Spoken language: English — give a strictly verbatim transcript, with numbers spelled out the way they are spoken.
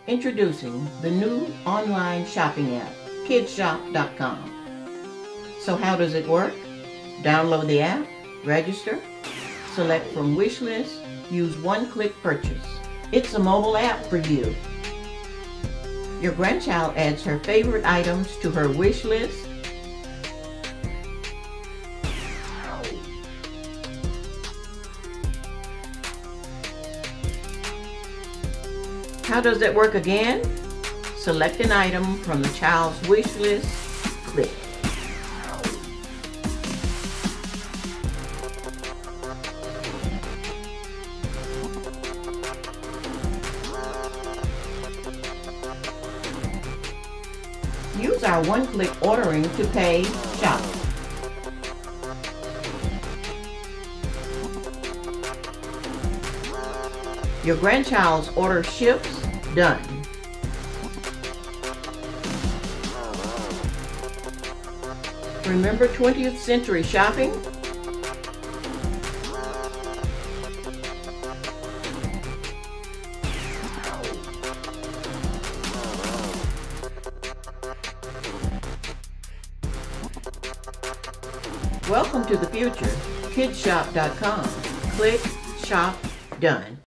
Introducing the new online shopping app, kids shop dot com. So how does it work? Download the app, register, select from wish list, use one-click purchase. It's a mobile app for you. Your grandchild adds her favorite items to her wish list. How does it work again? Select an item from the child's wish list, click. Use our one-click ordering to pay, shop. Your grandchild's order ships, done. Remember twentieth century shopping? Welcome to the future. kids shop dot com. Click, shop, done.